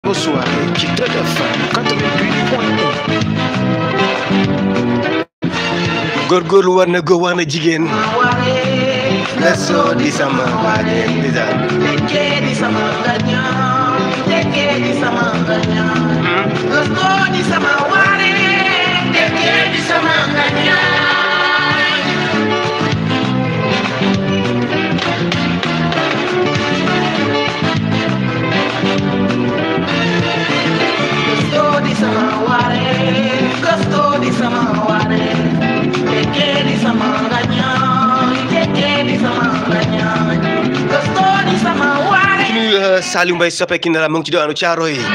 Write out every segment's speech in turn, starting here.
Bonsoir, ci Tëdd FM 88.1 góorgóorlu war na góor war na jigéen leso di sama waade bizarre di sama ganya di sama ganya leso di sama waade di sama ganya Saliou Mbaye soppe ki na la mu ngi ci diwaanu Thiaroye yi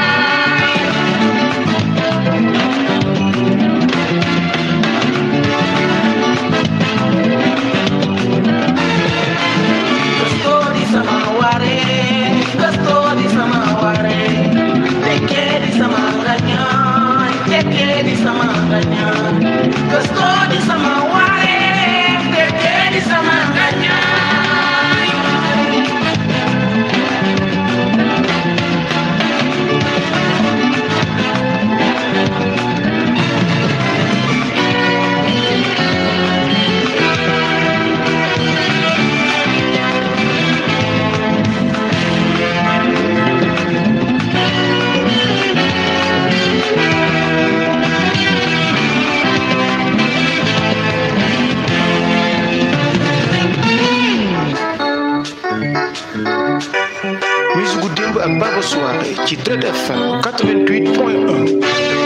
musique démb ak Baba Soirée ci Tëdd FM 88.1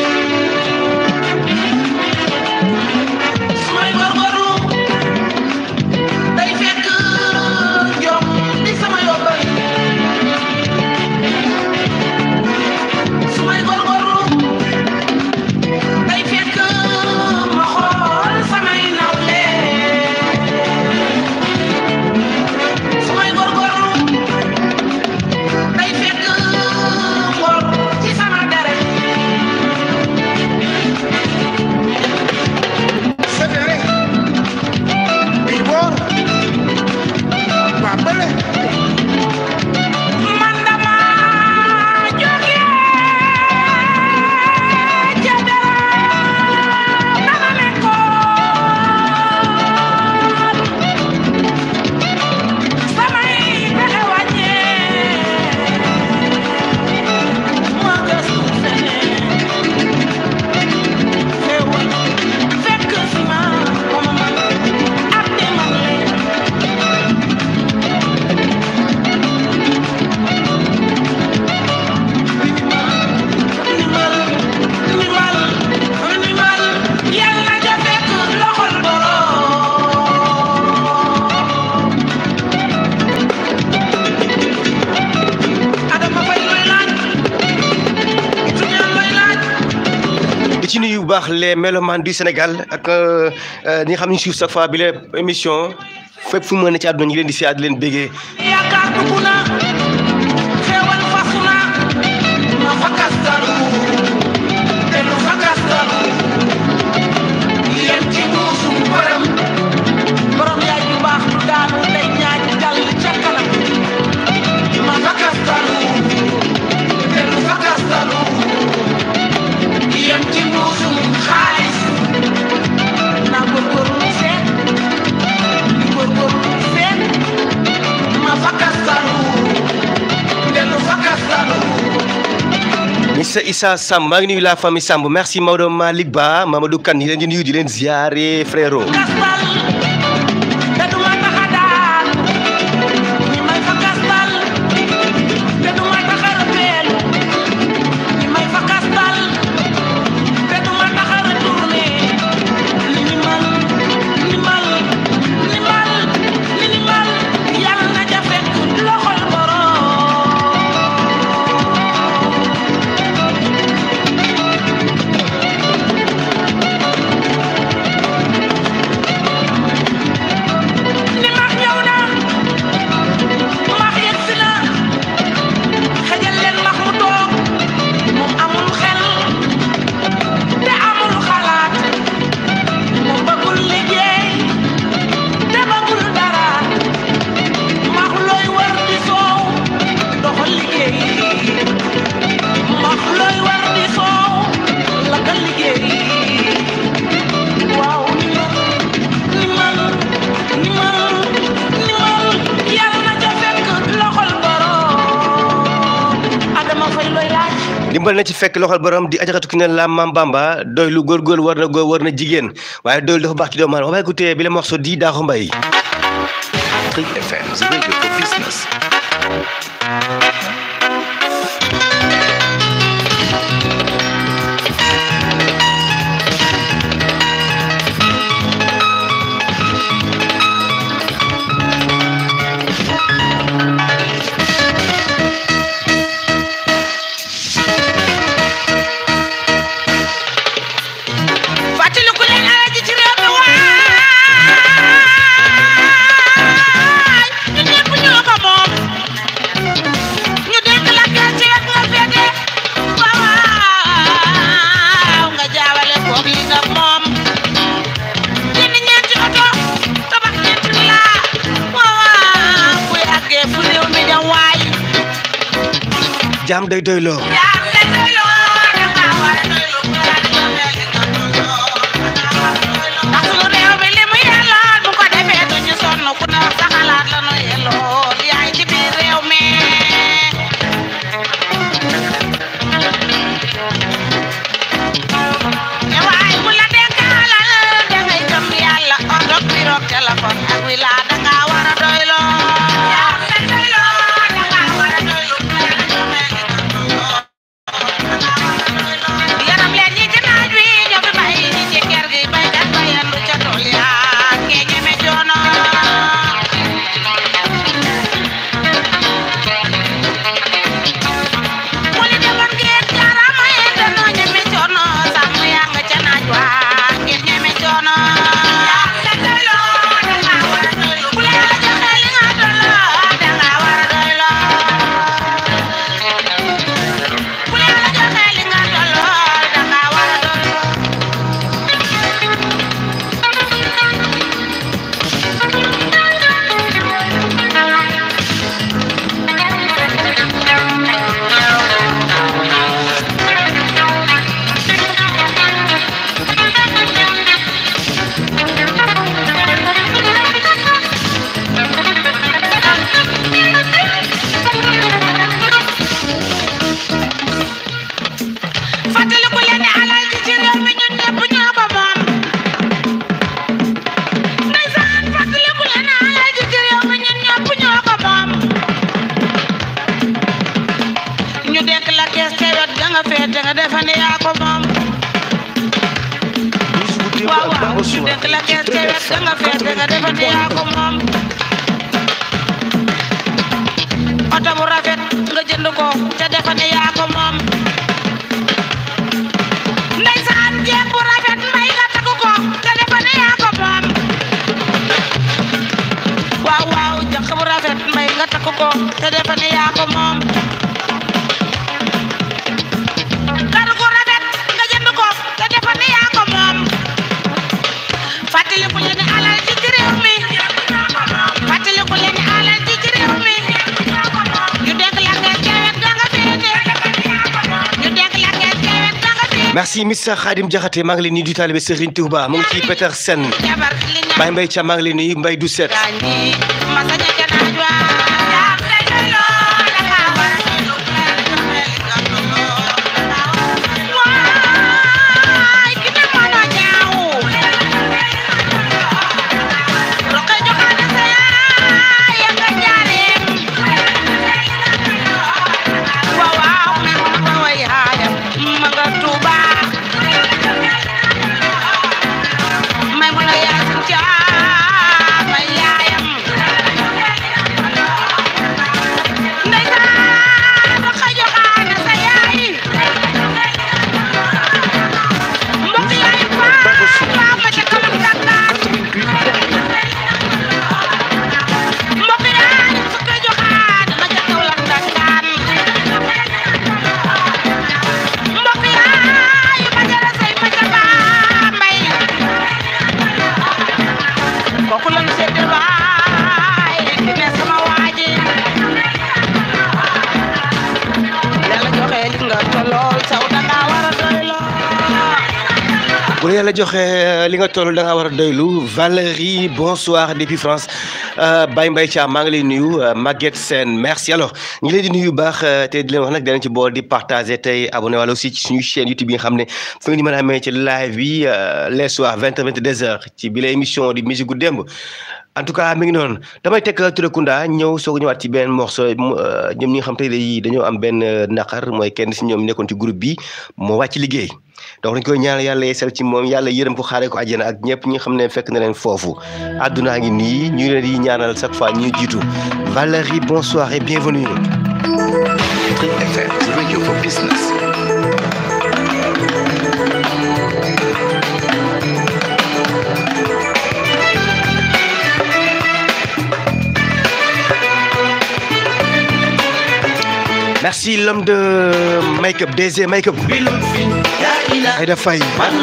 ci nuyu bu baax les mélomanes du Sénégal ak ñi nga xam ne suivre chaque fois bi la émission fépp fu mu mën a ci àdduna ñu leen di siyaat di leen bégee Mr Issa Samb maa ngi nuyu la famille Samb merci Maodo Malick Ba Mamadou Kane yi leen di nuyu di leen ziare frérot dimbal na ci fekk loxol borom di ajaratu ki ne la Mam Bamba doy lu góor war na góor war na jigéen waaye doylu dafa baax ci doomu aadama waaye ku téye bi la morceau di Daaxu Mbay Zik FM, the radio for business. jaam day doyloo oto bu rafet nga jënd ko te defa ne yaa ko moom ndeysaan jeeg bu rafet mbay nga takk ko te defa ne yaa ko moom waaw waaw jànq bu rafet mbay nga takk ko te defa ne yaa ko moom kar gu rafet nga jënd ko te defa ne yaa ko moom fàttaliku leen ne alal ji ci réew mi fàttaliku leen ne alal ji ci réew mi ñu dégg la ngeen kewet da nga féete ñu dégg la ngeen kewet da nga féete merci Mr Khadim Diakhaté maa ngi leen nuyu di taalibe Serigne Touba mu ngi ci Petersen Baye Mbaye Thiam maa ngi leen nuyu Mbaye du set la yàlla joxe li nga toll da nga war a doylu. Valérie bonsoir depuis France. Baye Mbaye Thiam maa ngi lay nuyu. Maguette Sène merci. Alors ñu ngi leen di nuyu baax te di leen wax nag danañ ci bool di partager tey abonné wala aussi ci suñu chaîne YouTube yi nga xam ne fu ngeen di mën a amee ci live bi les soirs 20h 22h ci bi la émission di musique gu démb. En tout cas mi ngi noonu damay teg Touré Kunda ñëw soog a ñëwaat ci benn morceau ñoom ñi nga xam te dañoo am benn naqar mooy kenn si ñoom nekkoon ci groupe bi moo wàcc liggéey donc dañ koy ñaanal yàlla yeesal ci moom yàlla yërëm ko xaaree ko àjjana ak ñëpp ñi nga xam ne fekk na leen foofu àddunaa ngi nii ñu leen di ñaanal chaque fois ñuy jiitu Valérie bonsoir et bienvenue. Trick FM, the radio for business. Merci l'homme de make-up, DG make-up. Aïda Faye.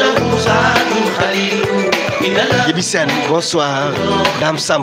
Yibi Sen, bonsoir. Dame Samb.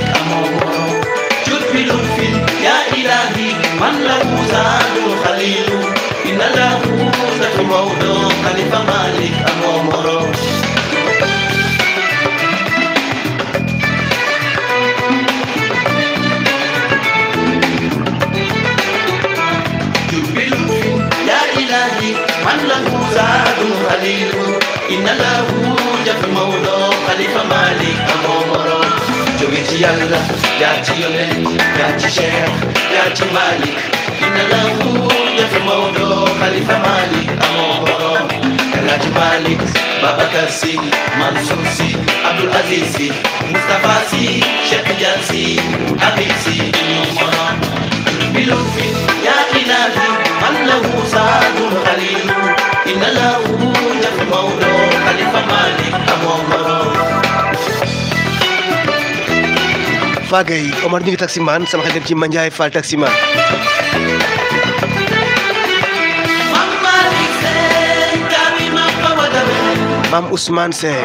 من له زاد خليل إن له جف مولى خليفة مالك أمامرو جويت يلا ياتي يولين ياتي شيخ ياتي مالك إن له جف مولى خليفة مالك أمامرو ياتي مالك بابا كرسي منصور سي عبد العزيز سي مصطفى سي شيخ جانسي حبيب سي أمامرو بلطف يا إلهي من له زاد خليل إن له جف مولى خليفة مالك أمامرو Fagay Omar ñu ngi taximan sama xel dem ci Mandiaye Fall taximan. Mam Ousmane Sey.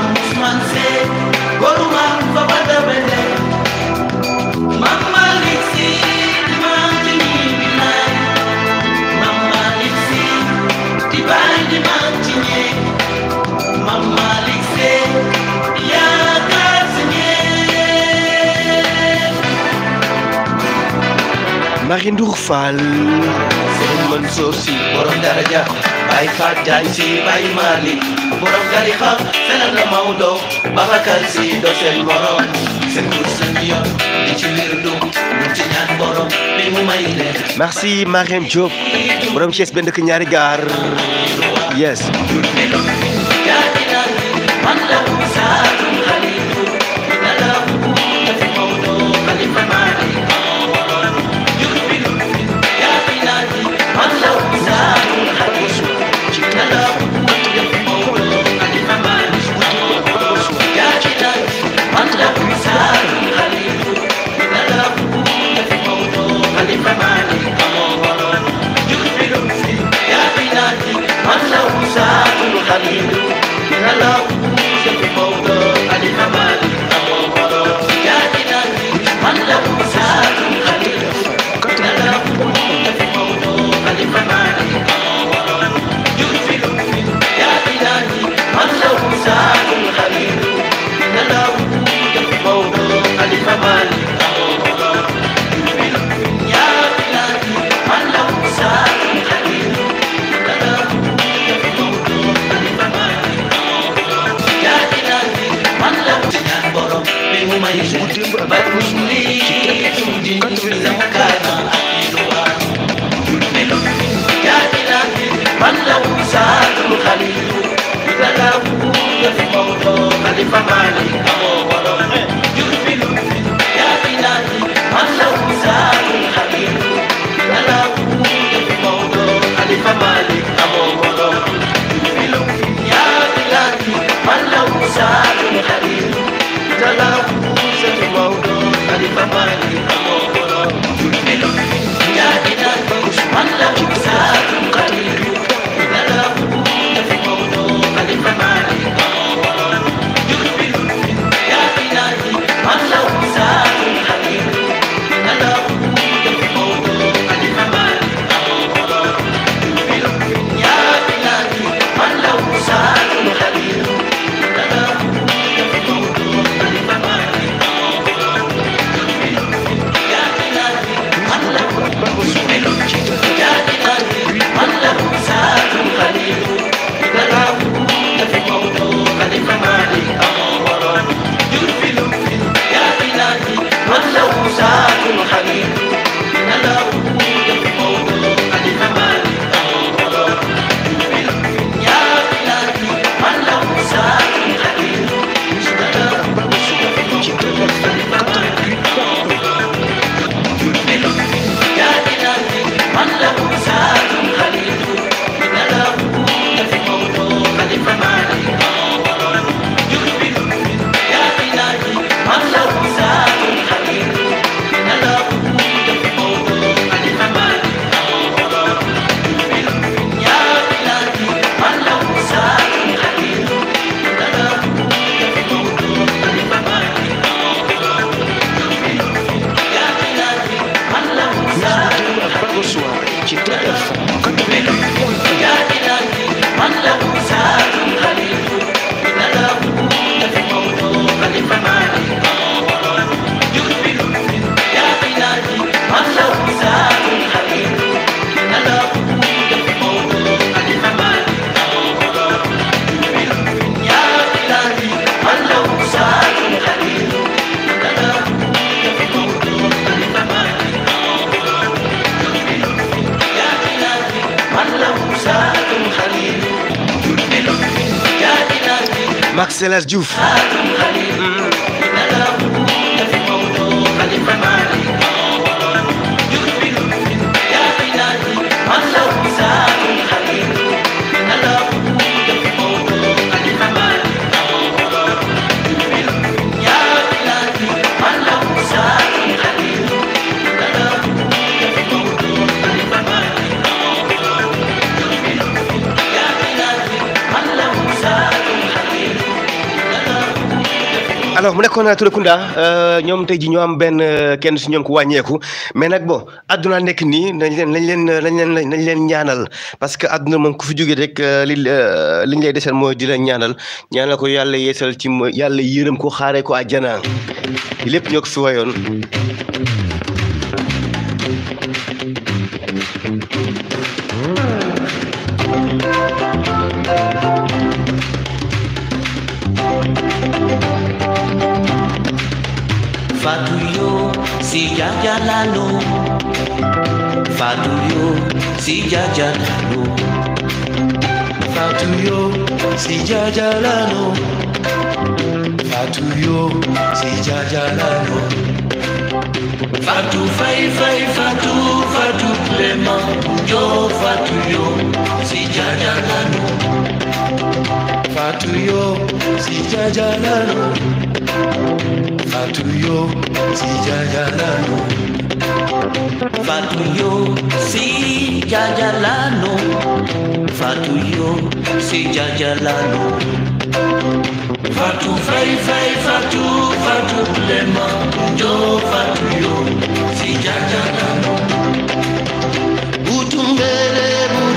Marie Ndour Fall. Serigne Mansour Sy borom daraja Baye Fat Diagne Sy Baye Malick borom tarixa fenal la Maodo Babacar Sy do seen morom seen kur seen yoon di ci wirdu ñu ci ñaan borom bi mu may leen. Merci Mariam Diop borom Thiès benn dëkk ñaari gaar yes. man la Saadu Xalilu ina la fi Maodo Xalifa Malick Max El Hadj Diouf alors mu nekkoon Touré Kunda ñoom tey ji ñoo am benn kenn si ñoom ko wàññeeku mais nag bon àdduna nekk nii nañ leen ñaanal parce que àdduna moom ku fi jógee rek liñ lay desal mooy di la ñaanal ko yàlla yeesal ci yàlla yërëm ko xaaree ko àjjana lépp ñoo ko fi wayoon Fatuyo si jajalano Fatuyo si jajalano Fatuyo si jajalano Fatuyo si jajalano Fatu fai Fatu Clement yo Fatuyo si jajalano Fatuyo si jajalano Fatuyo si jajalano Fatuyo si jajalano Fatuyo si jajalano Fatu fai Fatu Clement yo Fatuyo si jajalano Butumbele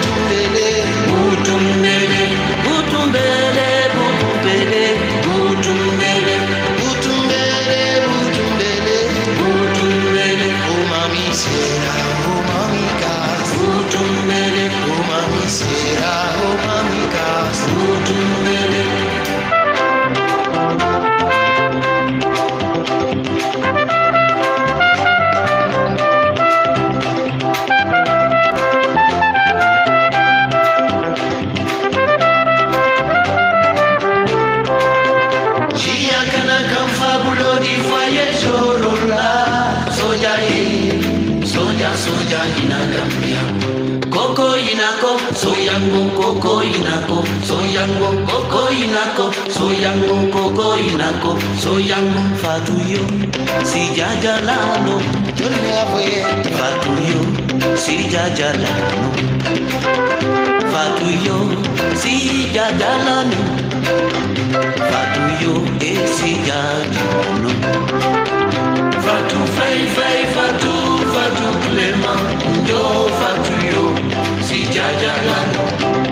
soja inagambia koko inako soyango koko inako soyango koko inako soyango koko inako soyango Fatuyo si jajalano Fatuyo si jajalano Fatuyo si jajalano Fatuyo si jajalano Fatu fai Fatu Clement yo Fatuyo si jajalano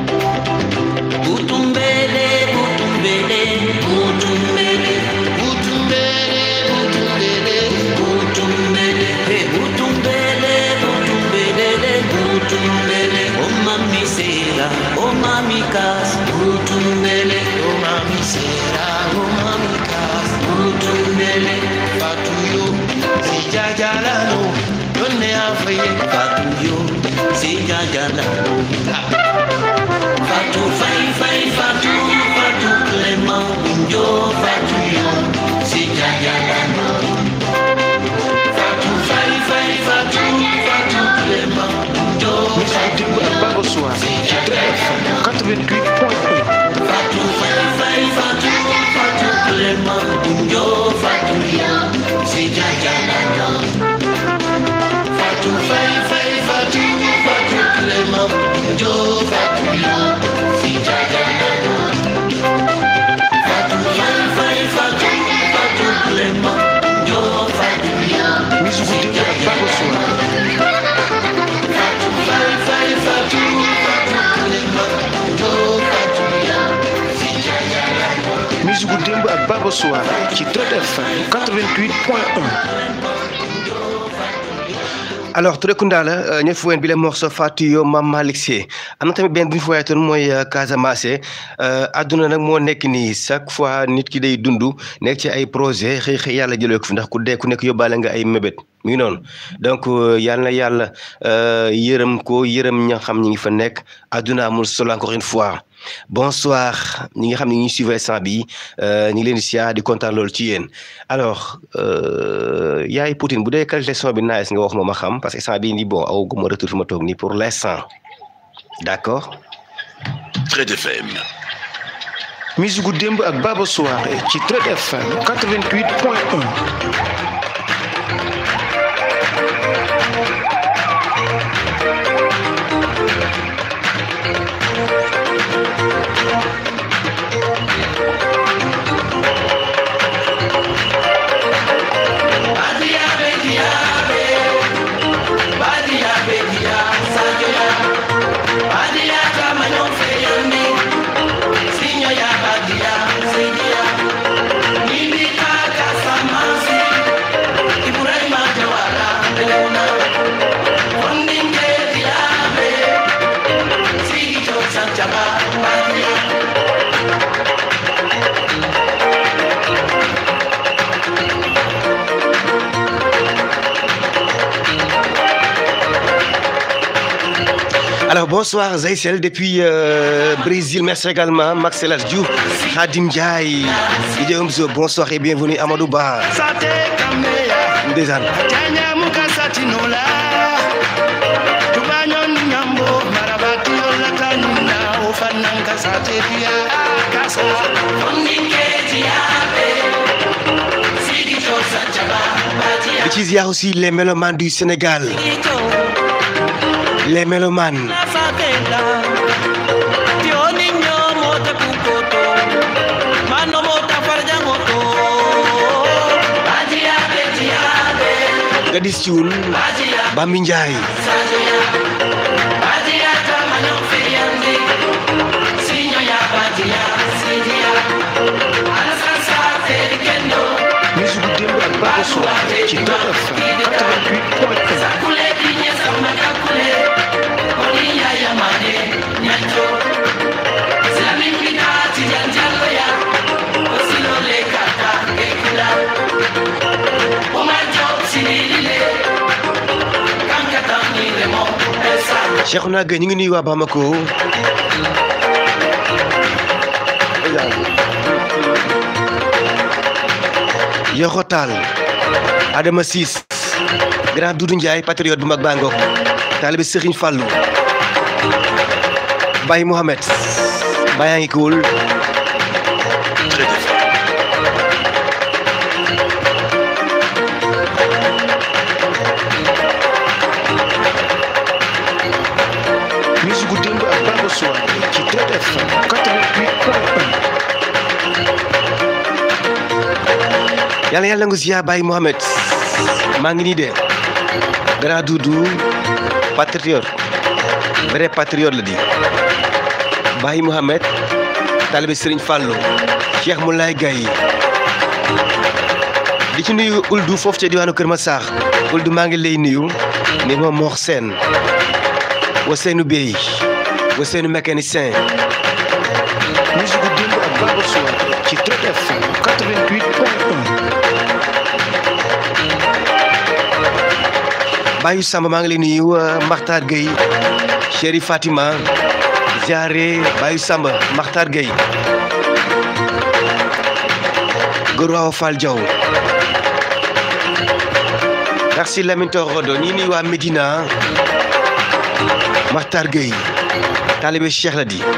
Butumbele oh mami sera oh mami kas Butumbele oh mami sera oh mami kas Butumbele Fatuyo si jajalano donne afaye Fatuyo si jajalano Fatu fai Fatu Clement yo Fatuyo si jajalano Fatu fai Fatu Clement yo Bonsoir, 88.1. Fatu fai Fatu Clement yo Fatuyo si jajalano Fatu fai Fatu Clement yo Fatuyo si jajalano Fatu fai Fatu Clement yo Fatuyo si jajalano Fatu fai Fatu Clement yo Fatuyo si jajalano Musique démb ak Baba Soir ci Traite FM 88.1. alors Touré Kunda la ñoo fi woon bi la morceau Fatuyo Mame Malick Sy am na tamit benn bu ñu fi woyaatoon mooy Casamance àdduna nag moo nekk nii chaque fois nit ki day dund nekk ci ay projet xëy yàlla jëlee ko fi ndax ku dee ku nekk yóbbaale nga ay mébét mi ngi noonu donc yàlla na yàlla yërëm ko yërëm ña xam ñi ngi fa nekk àdduna amul solo encore une fois bonsoir ñi nga xam ne ñu suivre instant bi ñu ngi leen di siyaar di kontaan loolu ci yéen alors yaay Poutine bu dee qualité son bi nice nga wax ma xam parce que instant bii nii bon aw guma retour fi ma toog nii pour l'instant d'accord. Trade FM. musique gu démb ak Baba Soirée ci Trade FM 88.1. Alors bonsoir Zaïsel depuis Brésil, merci également Maxelas Diouf, Khadim Ndiaye, Idiomzo, bonsoir et bienvenue Amadou Ba. Ndezan. Il y a aussi les mélomanes du Sénégal. Les mélomanes. Gadis Thioune, Bambi Ndiaye. musique gu démb ak Baba Soirée ci Trade FM 88.1. Cheikhouna Gueye ñu ngi nuyu waa Bamako. Yoxotal Adama Ciss Grand Doudou Ndiaye patriote bu mag baa ngoog taalibe Serigne Fallou Baye Mohamed Baye ngi cool. musique gu démb ak Baba Soirée ci Trade FM 88.1. yàlla nga ziar Baye Mohamed maa ngi nii de Grand Doudou patriote vrai patriote la di Baye Mohamed taalibe Serigne Fallou Cheikh Moulay Gaye di ci nuyu Uldu foofu ca diwaanu Kër Massar Uldu maa ngi lay nuyu ni moom Mor Sène Ousseynou Bey Ousseynou mécanicien. musique gu démb ak Baba Soirée ci Trade FM 88.1. Bayu Samba maa ngi lay nuyu Makhtar Gueye Chéri Fatima ziare Bayu Samba Makhtar Gueye Gorowa Fall Diaw merci Lamine Torodo ñi nuyu waa Médina Makhtar Gueye talibé Cheikh la di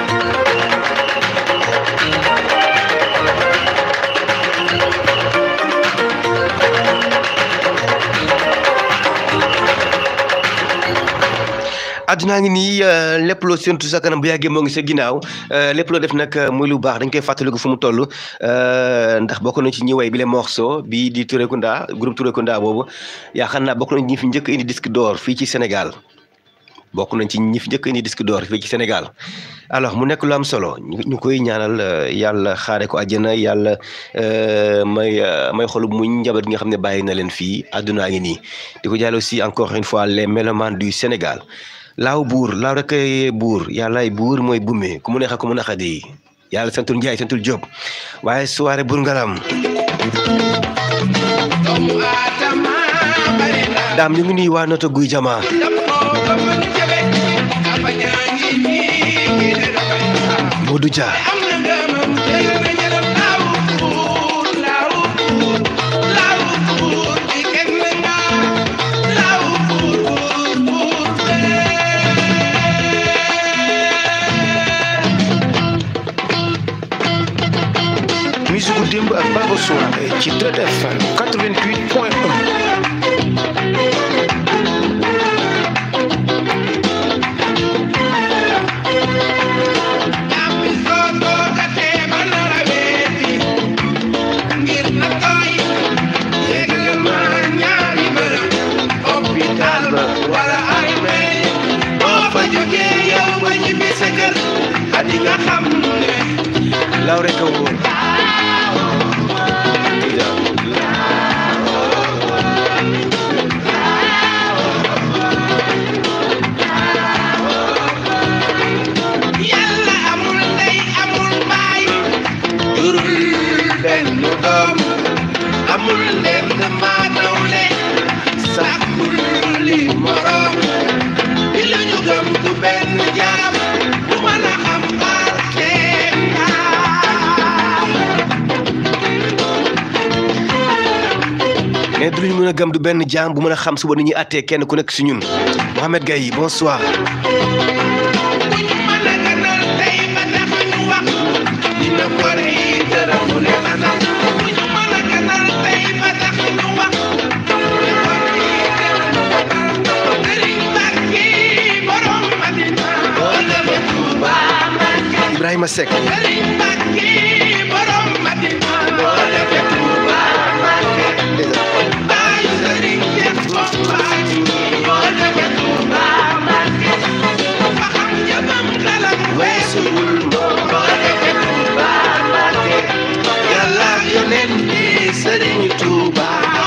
adduna ngi nii lépp loo séntu sa kanam bu yàggee moo ngi sa ginnaaw lépp loo def nag muy lu baax dañ koy fàttaliku fu mu toll ndax bokk nañ ci ñi way bi le morceau bii di Touré Kunda groupe Touré Kunda boobu yaakaar naa bokk nañ ñi fi njëkk indi disque d'or fii ci Sénégal bokk nañ ci ñi fi njëkk indi disque d'or fii ci Sénégal alors mu nekk lu am solo ñu koy ñaanal yàlla xaare ko àjjana yàlla may xolu muñ njaboot gi nga xam ne bàyyi na leen fii addunaa ngi nii di ko jàll aussi encore une fois les mélomanes du Sénégal laaw buur laaw rek buur yàllaay buur mooy bumme ku mu neex ak ku mu naqadi yàlla santul Njaay santul Jóob waaye soirée buur ngalam daam ñu ngi nuyu waa noto guy jama Mamadou Dia musique démb ak Baba Soirée ci Trade FM 88.1. law rek a wóor Yàlla amul ndey amul baay jurul benn doom amul lenn maa nawle sàkkul li morom di lu ñu gëm du benn jaam bu mën a xam barkeem mais du lu ñu mën a gëm du benn jaam bu mën a xam suba ni ñuy àttee kenn ku nekk si ñun Mohamed Gaye bonsoir dina gore yi dara mu ne xanaa bu ñu mën a gënal tey ba tax ñu wax Sëriñ Mbàkke borom Madina wala ba Tuuba Mbàkke Ibrahima Seck Sëriñ Mbàkke borom Madina wala ba Tuuba Mbàkke baayu Sëriñ Seex Mbàkke wala ba Tuuba Mbàkke fa xam jëmam xelam weesuwul Yàlla yonent bi Sëriñ Tuuba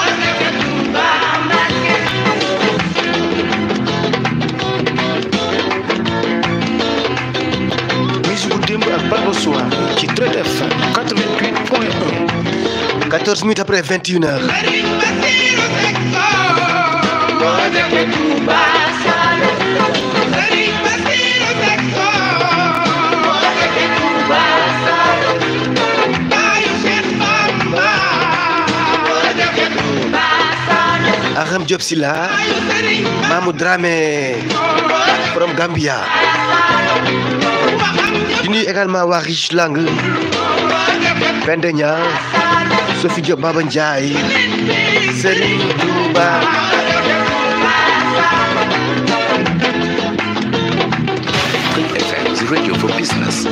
musique démb ak Baba Soirée ci Trade FM 88.1. 14 minutes après 21h Sëriñ Basiru Sekko moo dëkk Tuuba Saalum Sëriñ Basiru Sekko moo dëkk Tuuba Saalum baayu Cheikh Bamba moo dëkk Tuuba Saalum Aram Diop Silla baayu Sëriñ Mamou Dramé from Gambia di nuyu également waa Rich Lang Penda Niang Sophie Diop Baba Ndiaye Serigne Touba Trade FM, the radio for business.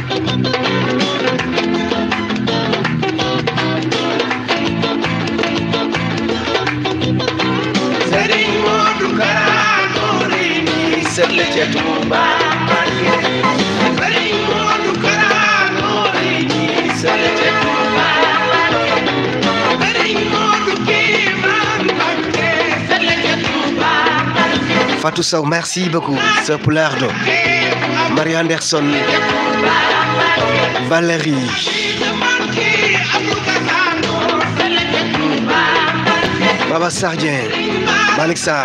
Sëriñ Moodu Kara Noorini sët la ca Tuuba Mbàkke Sëriñ Moodu Kara Noorini sët la ca Tuuba Mbàkke Sëriñ Moodu Kéemaan Mbàkke sët la ca Tuuba Mbàkke Fatou Sow merci beaucoup Sœur Poulardo Marie Anderson Valérie Baba Sardien Malick Sarr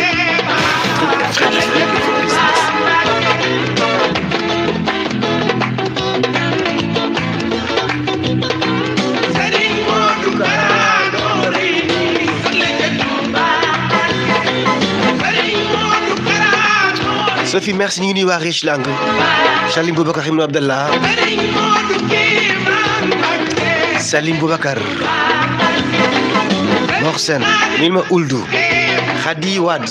Sophie merci ñu ngi nuyu waa Rich Lang Salim Boubacar Ibn Abdallah Salim Boubacar Mor Sen nil ma Uldu Khady Wad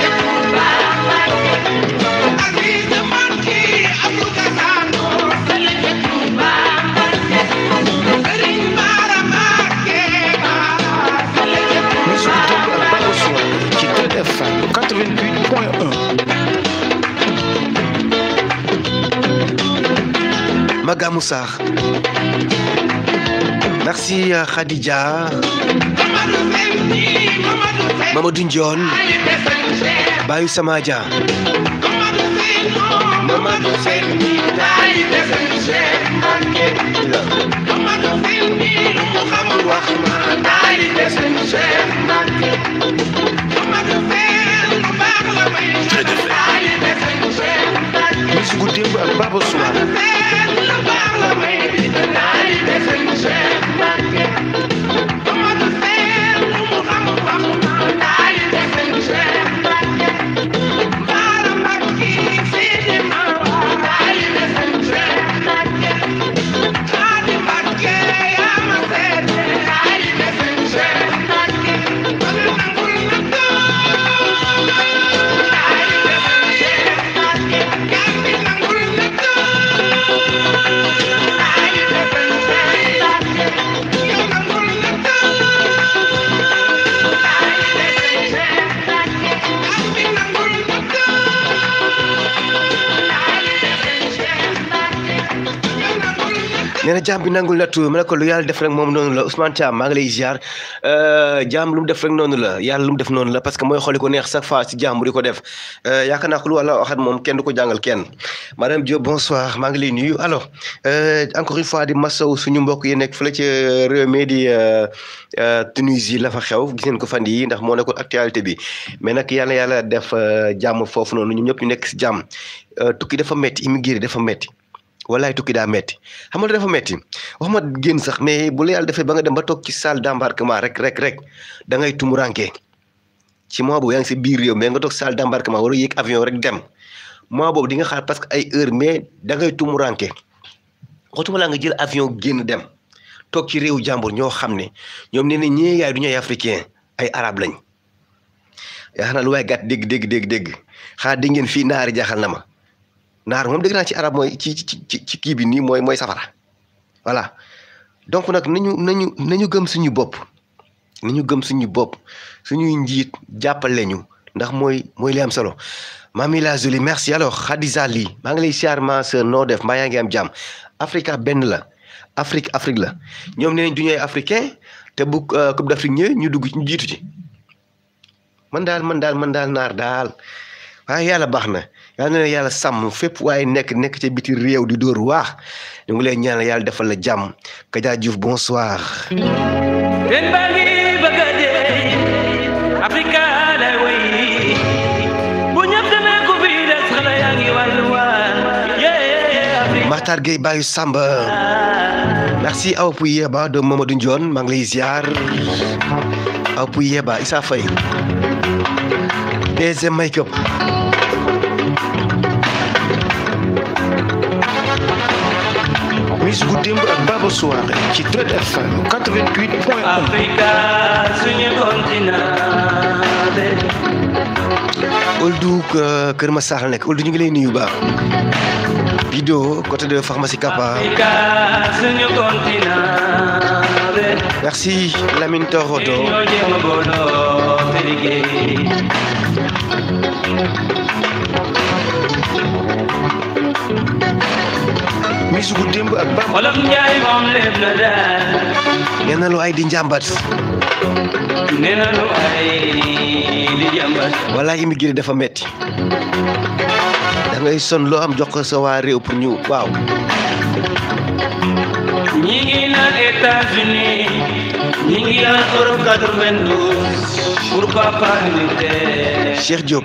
musique démb ak Baba Soirée ci Trade FM 88.1. Magamou Sarr merci Khadija Mamadou Ndione Bayou Samadia Mamadou Seyni taalibe Sëriñ Cheikh Mbàkke Mamadou Seyni lu mu xamul wax ma taalibe Sëriñ Cheikh Mbàkke Mamadou Seyni lu baax la may taalibe Sëriñ Cheikh Mbàkke musique démb ak Baba Soirée. nee na jaam bi nangul nattu ma ne ko lu yàlla def rek moom noonu la Ousmane Thiam maa ngi lay ziar jaam lu mu def rek noonu la yàlla lu mu def noonu la parce que mooy xooli ko neex chaque fois si jaam bu di ko def yaakaar naa ko lu wàlla waxat moom kenn du ko jàngal kenn madame Diop bonsoir maa ngi lay nuyu alors encore une fois di masaw suñu mbokk yi nekk fële ci réew mi di Tunisie la fa xew gis ngeen ko fan yi ndax moo nekkoon actualité bi mais nag yàlla def jàmm foofu noonu ñun ñëpp ñu nekk si jàmm tukki dafa metti immigré dafa metti wallaay tukki daa metti xam nga dafa metti wax ma génn sax mais bu la yàlla defee ba nga dem ba toog ci salle d'embarquement rek da ngay tumuranke ci mois boobu yaa ngi si biir réew mais nga toog salle d'embarquement war a yéeg avion rek dem mois boobu di nga xaar parce que ay heure mais da ngay tumuranke waxtuma laa nga jël avion génn dem toog ci réew jàmbur ñoo xam ne ñoom nee na ñee yaay du ñooy africain ay arabe lañ yaa na lu waay gàtt dégg xaa dégg ngeen fii naari jaaxal na ma naar moom dégg naa ci arab mooy ci kii bi nii mooy safara voilà donc nag nañu gëm suñu bopp suñuy njiit jàppale ñu ndax mooy li am solo Mami la Jolie merci alors Khadija Ly maa ngi lay siyaar ma sœur noo def mbaa yaa ngi am jàmm Afrique benn la Afrique la ñoom nee nañ du ñooy africain te bu Coupe d'Afrique ñëwee ñu dugg ñu jiitu ci man daal naar daal waaye yàlla baax na yàlla na yàlla sàmm fépp waaye nekk ca biti réew di dóor waax ñu ngi lay ñaanal yàlla defal la jàmm Kaja Diouf bonsoir ten baa ngi bëgg a dee Afrika lay way bu ñëpp demee ko bi des xale yaa ngi wàllu waan Makhtar Gueye Bayu Samba merci Awa Pouy Yeba de Mamadou Ndione maa ngi lay ziar Awa Pouy Yeba Issa Faye deuxième make-up musique démb ak Baba Soirée ci Trade FM 88.1 Afrika suñu continent Oldou Kër Massar la nekk Oldou ñu ngi lay nuyu baax Bido côté de pharmacie Kappa Afrika suñu continent merci Lamine Torodo ñoo jéem a booloo te liggéey musique démb ak Baba Wolof Njaay moom lépp na daal nee na lu ay di njàmbat nee na lu ay di jàmbat wala immigré dafa metti da ngay son loo am jox ko sa waa réew pour ñu waaw ñi ngi naan États-Unis ñi ngi naan Europe 92 pourquoi pas Angleterre Cheikh Diop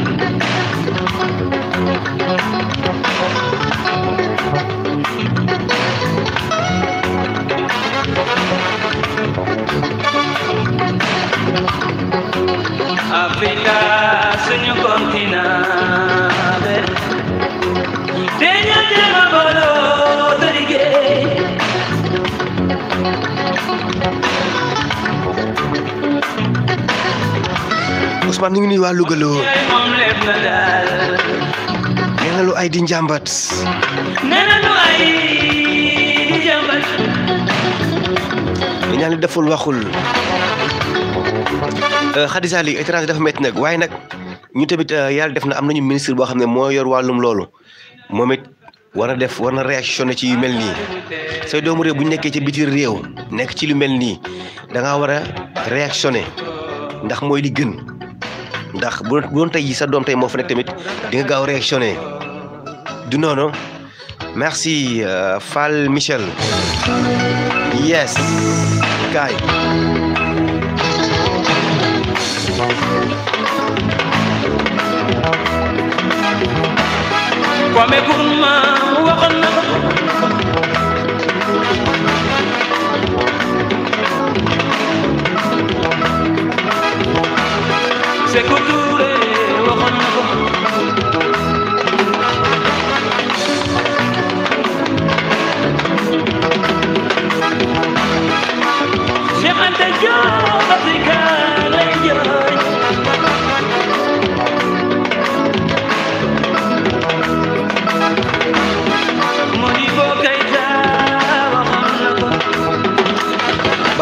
Afrika suñu continent te ñu jéem a booloo te liggéey Ousmane ñu ngi nuyu waa Louga loo moom lépp na daal nee na lu ay di njàmbat nee na lu ay di jàmbat ñaan li deful waxul Khadija Ly étranger dafa métti nag waaye nag ñu tamit yàlla def na am nañu ministre boo xam ne moo yor wàllum loolu moom it war na réactionné ci yu mel nii say doomu réew bu ñu nekkee ci biti réew nekk ci lu mel nii da ngaa war a réactionné ndax mooy li gën ndax bu doon tey yi sa doom tey moo fa nekk tamit di nga gaaw réactionné du noonu merci Fall Michel yes kaay Kwame Nkrumah waxoon na ko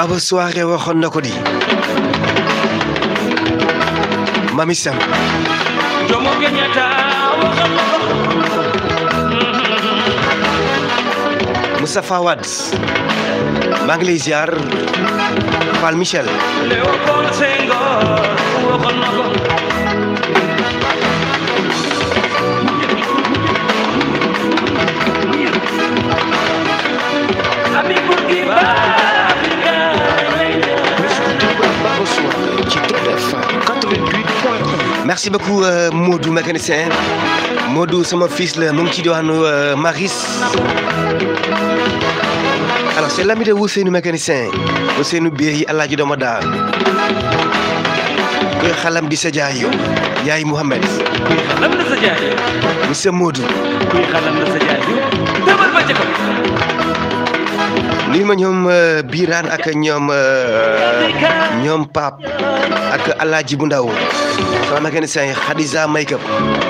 Baba Soirée waxoon na ko di Mami Sam Jomo Kenyatta waxoon na ko Moustapha Wade maa ngi lay ziar Fall Michel Léopold Senghor waxoon na ko Abi Bourguiba Baba Soirée ci Trade FM 88.1. merci beaucoup Modou mécanicien Modou sama fils la mu ngi ci diwaanu Maris alors c'est l'ami de Ousseynou mécanicien Ousseynou Biéyi Alaaji Doma Daar kuy xalam di sa jaayu yaay Mouhamed kuy xalam na sa jaay monsieur Modou kuy xalam na sa jaay demal ba ca kaw nuyu ma ñoom Birane ak ñoom Pape ak Alaaji bu ndaw sama mécanicien Khadija Makeup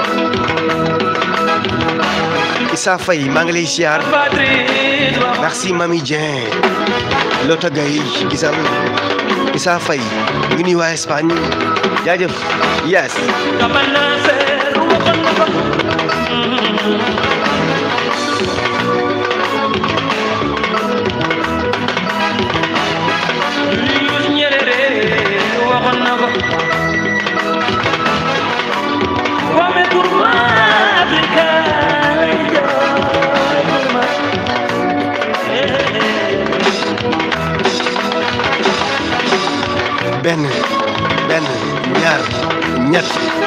Issa Faye maa ngi lay siyaar Madrid merci Mami Dieng Lota Gaye gisal Issa Faye ngi nuyu waa Espagne jaajëf yes Kamana Ser waxoon na ko Julius Nyerere waxoon na ko Kwame Nkrumah Afrika benn ñaar ñett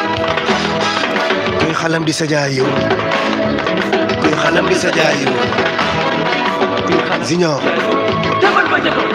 kuy xalam di sa jaayu kuy xalam di sa jaayu Junior demal ba ca kaw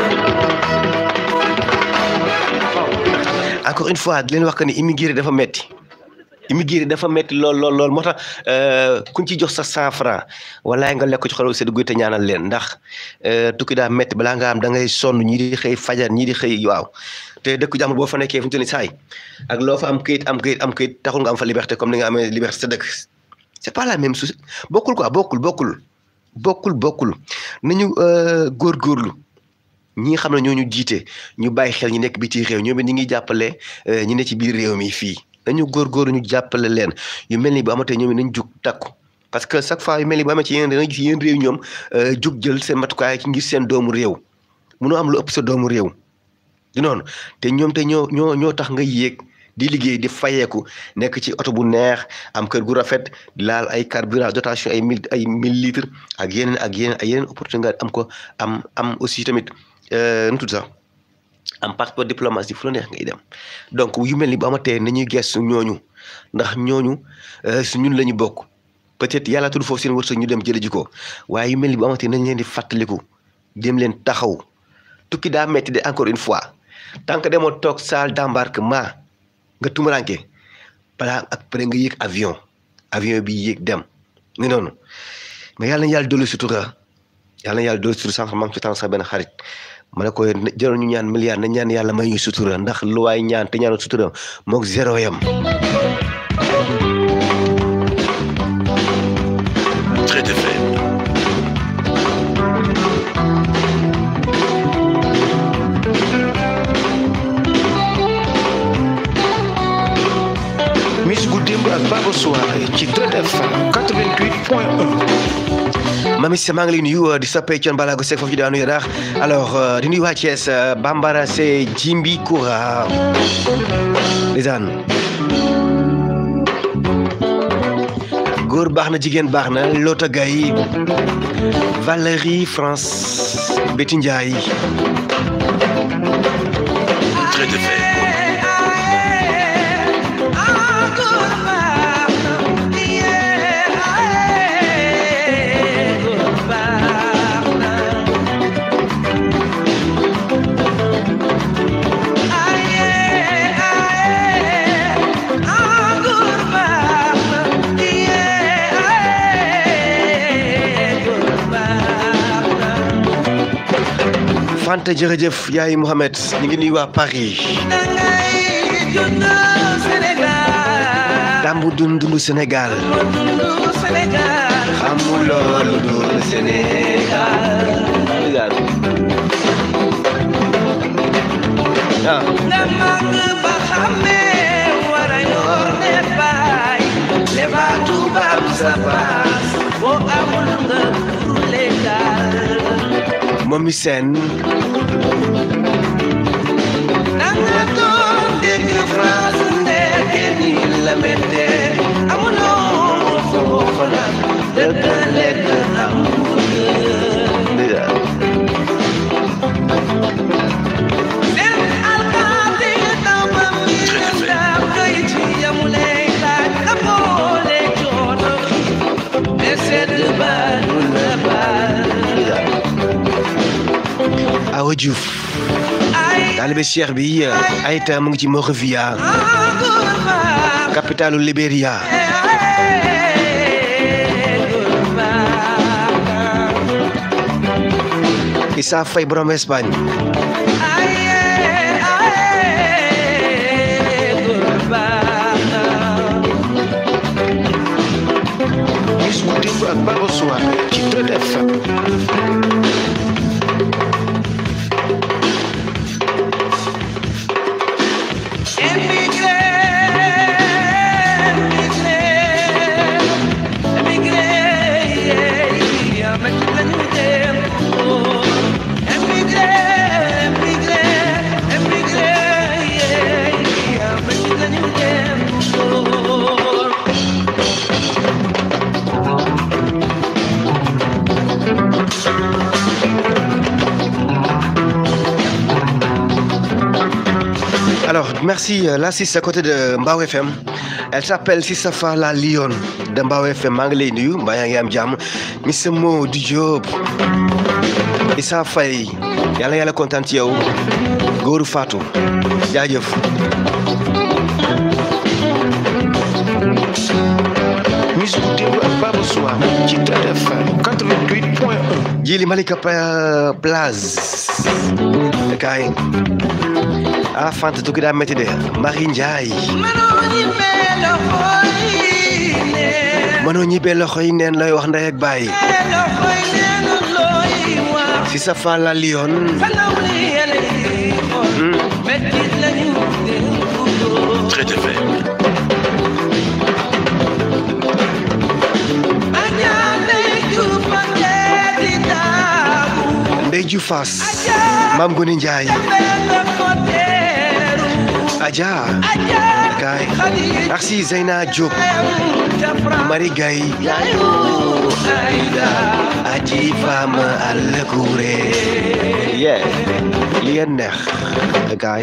encore une fois di leen wax que ni immigré dafa metti lool moo tax kuñ ci jox sa 100 francs walaay nga lekk ci xol sedd guy te ñaanal leen ndax tukki daa metti balaa nga am da ngay sonn ñii di xëy fajar ñii di xëy waaw te dëkk jàmbur boo fa nekkee fu mu toll nii saay ak loo fa am këyit taxul nga am fa liberté comme ni nga amee liberté sa dëkk c'est pas la même chose bokkul quoi bokkul nañu góorgóorlu ñi nga xam ne ñooñu jiite ñu bàyyi xel ñi nekk biti réew ñoom it ñi ngi jàppale ñi ne ci biir réew mi fii nañu góorgóorlu ñu jàppale leen yu mel ni bu amatee ñoom it nañ jug takku parce que chaque fois yu mel ni bu amee ci yeneen dana gis yeneen réew ñoom jug jël seen matukaay ci ngir seen doomu réew munoo am lu ëpp sa doomu réew du noonu te ñoom te ñoo tax nga yéeg di liggéey di fayeeku nekk ci oto bu neex am kër gu rafet di laal ay carburant dotation ay 1000 litres ak yeneen opportunité nga am ko am aussi tamit nu tudd sax am passeport diplomatique fu la neex ngay dem donc yu mel ni bu amatee nañuy gestu ñooñu ndax ñooñu su ñun la ñu bokk peut-être yàlla tudd foofu seen wërsëg ñu dem jële ji ko waaye yu mel ni bu amatee nañ leen di fàttaliku dem leen taxaw tukki daa metti de encore une fois tant que demoo toog salle d'embarquement nga tumuranke balaa après nga yéeg avion bi yéeg dem ngi noonu mais yàlla na yàlla dolli sutura sànq maa ngi ci tànn sax benn xarit ma ne ko jëroon ñu ñaan milliard na ñaan yàlla may ñu sutura ndax lu waay ñaan te ñaanu sutura moog zéro yam Trade FM. Musique gu démb ak Baba Soirée ci Trade FM 88.1. Mami Sa maa ngi lay nuyu di soppee Thione Ballago Seck foofu ci daanu Yaraax alors di nuyu waa Thiès Bambara c'est Jimbi Koura ndeysaan góor baax na jigéen baax na Lota Gaye Valérie France Betty Ndiaye Trade FM. Fanta jërëjëf yaay Mohamed ñu ngi nuyu waa Paris dambu dundu Sénégal xamul loolu dund Sénégal Momi Sène nanga doon dégg France nekk ni la mette amuloo foofu la dëgg lekk amul seen alkaati taw ba mi daf koy ci yamulee laaj la boole coono ne sedd ba du la baal Awa Diouf taalibe Cheikh bi Aïta mu ngi ci Monrovia capitalu Libéria Issa Faye borom Espagne Miss Démb ak Baba Soir ci Trade FM. Alors, merci. Là, c'est à côté de Mbao FM. Elle s'appelle Sissafa la Lyon de Mbao FM. maa ngi lay nuyu mbaa yaa ngi am jàmm Miss Mo du Diop Issa Faye yàlla kontaan ci yow góoru Fatou jaajëf. Miss Démb ak Baba Soir ci Trade FM 88.1. Jili Malika Place kaay ah Fanta tukki daa métti de Marie Ndiaye mënoo ñibbee loxo yi neen looy wax ndey ak baay Sissafa la Lyon Trade FM. Ndey Ju Faas Mam Goni Ndiaye Adja Kay merci Zeyna Diop Marie Gaye Aji Fama Alakouré yeah li ngeen neex Kay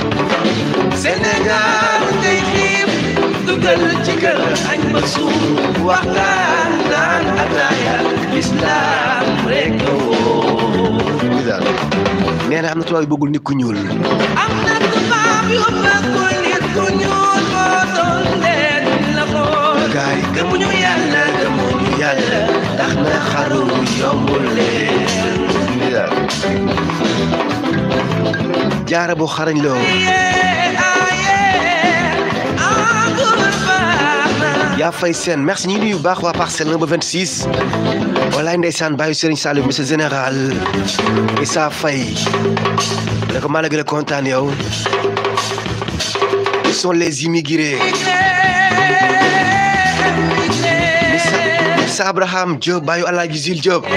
Sénégal ngay xiif dugal ci kër añ ba suur waxtaan naan ataaya islam rek nee na am na tubaab yu bëggul nit ku ñuul am na tubaab yu bëggul nit ku ñuul boo doon leen la xool gaay gëmuñu yàlla ndax na xaru yombul leen jaara bu xarañ loo yaa fay seen merci ñu nuyu baax waa Parcelles 1 ba 26 walaay ndeysaan bàyyi Serigne Saliou monsieur général Issa Faye ne ko maa la gën a kontaan yow ils sont les immigrés Missa Abraham Diop bàyyi Alaaji Zil Diop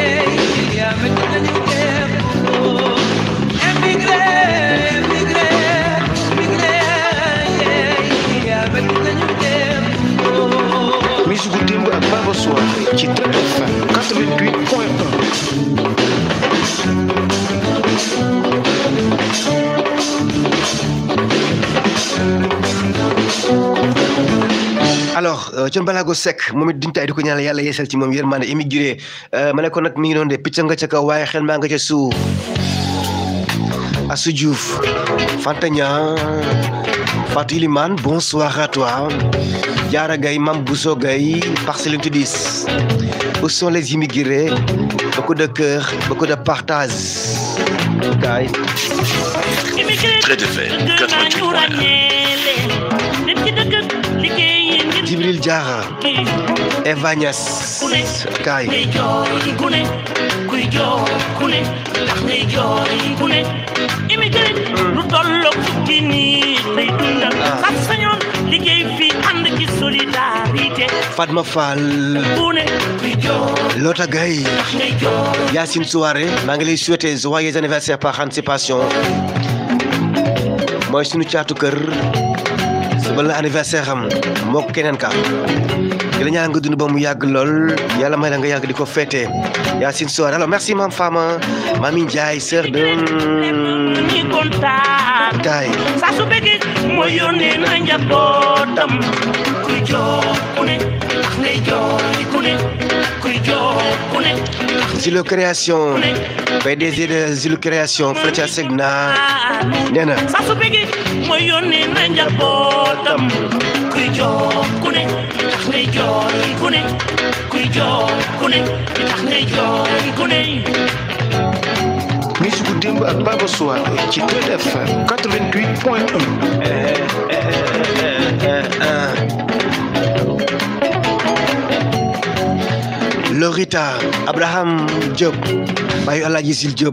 Miss Démb ak Baba Soir ci Trade FM 88.1. alors Thione Ballago Seck moom it duñ tay di ko ñaanal yàlla yeesal ci moom yërmande immigré ma ne ko nag mi ngi doon de picc nga ca kaw waaye xel maa nga ca suuf Assou Diouf Fantagna Fatou Ilimane bonsoir à toi Diarra Gaye Mam Bousso Gaye Parcelles Unité 10 où sont les immigrés beaucoup de cœur beaucoup de partage Gaye Trade FM 88.1. Djibril Diarra Eva Niass Gaye immigré lu tolloog fukki nit lay dundal sax sañoon liggéey fi ànd ci solidarité Fatma Fall ku ne kuy jooy Lota Gaye tax ngay jooy Yacine Souare maa ngi lay souhaiter joyeux anniversaire par anticipation mooy sunu caatu kër suba la anniversaire am moo ko keneen ka di la ñaan nga dund ba mu yàgg lool yàlla may la nga yàgg di ko fêter Yacine Souare alors merci Mame Fama Mami Ndiaye sœur de ñi kontaan Gaye saa su bëggee mooy yónnee na njabootam kuy jooy ku ne tax ngay jooy ku ne kuy jooy ku ne Zilo Création PDG de Zilo Création Fletcher Segna nee na saa su bëggee mooy yónnee na njabootam kuy jooy ku ne tax ngay jooy ku ne kuy jooy ku ne tax ngay jooy ku ne Musique démb ak Baba Soir ci Trade FM 88.1. Lorita Abraham Diop Bayu Alaaji Sil Diop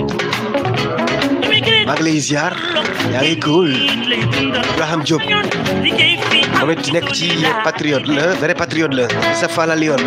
maa ngi lay ziar yaa ngi cool Abraham Diop moom it nekk ci patriote la vrai patriote la sa fala Lyon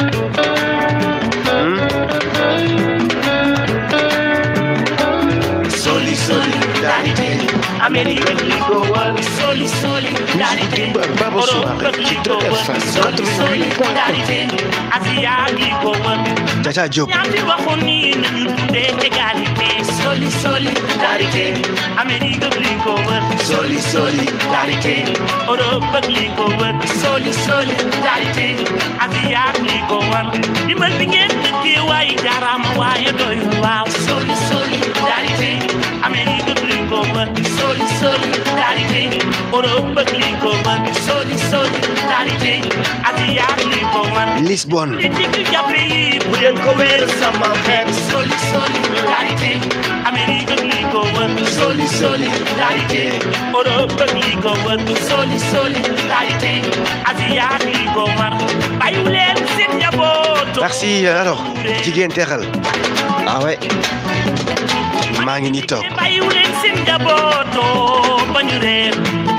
solidarité Amérique li ko war solidarité Musique démb ak Baba Soir ci Trade FM 88.1. Asia li ko war Tata Diop ñaa fi waxoon ni nañu tuddee égalité solidarité Amérique li ko war solidarité Europe li ko war solidarité Asia li ko war dimbal bi ngeen dëkkee waaye jaaraama waaye doyul waaw solidarité Amérique li ko war solidarité Europe li ko war solidarité Asia li ko war Lisbonne bu leen ko wéer sama xeet solidarité Amérique li ko wër solidarité Europe li ko wër solidarité Asia li ko wër bàyyi leen seen njaboot merci alors jigéen teexal ah ouais maa ngi nii toog bàyyi leen seen njaboot ba ñu réer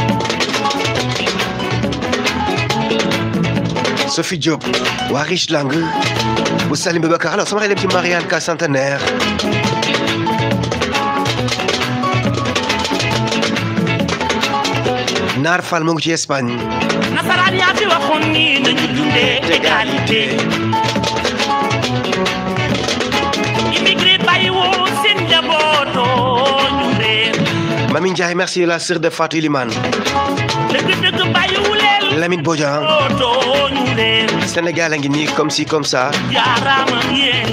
Sophie Diop waa Richlang bu Salim Babacar alors sama xel dem ci Marianne Ka Centenaire Naar Fall mu ngi ci Espagne nasaraan yaa fi waxoon ni nañu dundee égalité immigré bàyyi woo seen njaboot ñu réer Mami Ndiaye merci la sœur de Fatou Ilimane dëgg-dëgg bàyyiwu leen Lamine Bodian ñu réer Sénégal a ngi nii comme si comme ça jaaraama yéen